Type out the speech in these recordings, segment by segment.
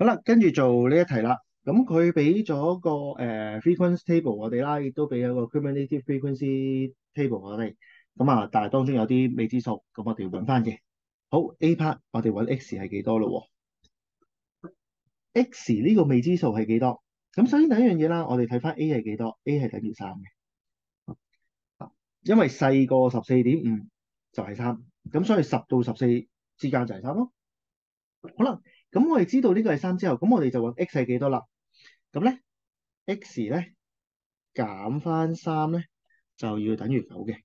好啦，跟住做呢一題啦。咁佢俾咗個frequency table 我哋啦，亦都俾咗個 cumulative frequency table 我哋。咁啊，但係當中有啲未知數，咁我哋要揾翻嘅。好，A part 我哋揾 x 係幾多咯喎？x 呢個未知數係幾多？咁首先第一樣嘢啦，我哋睇翻 a 係幾多？a 係等於3嘅，因為細過14.5就係3，咁所以10到14之間就係3咯。好啦，咁我哋知道呢個係3之後，咁我哋就揾 x 係幾多啦？咁咧 x 咧減翻3咧就要等於9嘅，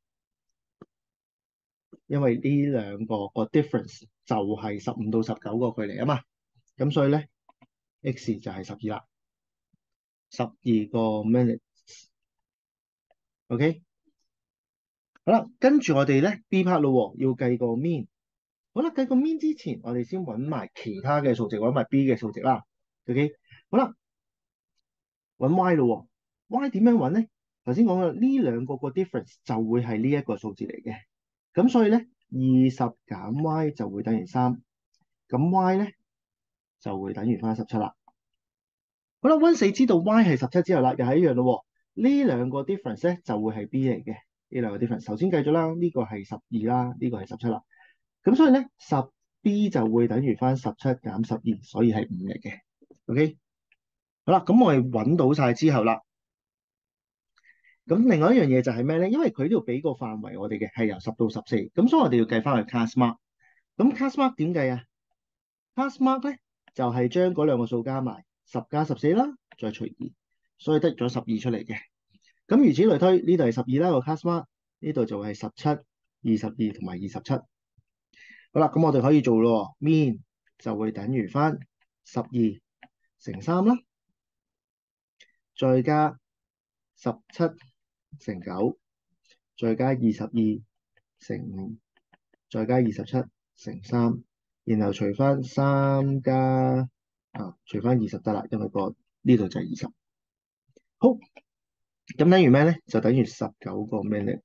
因為呢兩個 difference 就係15到19個距離啊嘛，咁所以咧 x 就係12啦，12個 minutes，OK，好啦，跟住我哋咧 B part 咯喎，要計個 mean。好啦，計個 mean 之前，我哋先揾埋其他嘅數值，揾埋 B 嘅數值啦，OK，好啦，揾 Y 咯喎，Y 點樣揾咧？頭先講嘅呢兩個 difference 就會係呢一個數字嚟嘅。咁所以咧，20減 y 就會等於3，咁 y 咧就會等於翻17啦。好啦，溫死知道 y 係17之後啦，又係一樣咯喎。呢兩個 difference 咧就會係 b 嚟嘅。呢兩個 difference 頭先計咗啦，呢個係12啦，呢個係17啦。咁所以咧，10b 就會等於翻17減12，所以係5嚟嘅。OK，好啦，咁我哋揾到晒之後啦。咁另外一樣嘢就係咩咧？因為佢呢度俾個範圍我哋嘅係由10到14，咁所以我哋要計翻去 class mark。咁 class mark 點計啊？Pass mark 咧就係將嗰兩個數加埋10加14啦，再除2，所以得咗12出嚟嘅。咁如此類推，呢度係12啦個 pass mark，呢度就係17、22同埋27。好啦，咁我哋可以做咯，mean 就會等於翻12乘3啦，再加17乘9，再加22乘5，再加27乘3，然後除翻除翻20得啦，因為呢度就係20。好，咁等於咩咧？就等於19個 minute。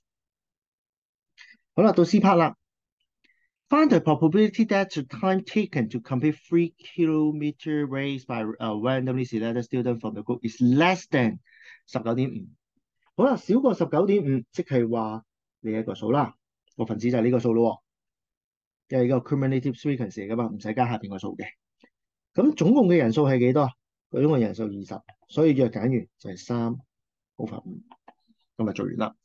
好啦，到 C part 啦。Find the probability that the time taken to complete 3 kilometer race by a randomly selected student from the group is less than 19.5。好啦，少過19.5，即係話呢一個數啦，個分子就係呢個數咯喎，因為呢個 cumulative frequency 嚟噶嘛，唔使加下邊個數嘅。咁總共嘅人數係幾多？佢總共人數20，所以約簡完就係3 over 5，咁就做完啦。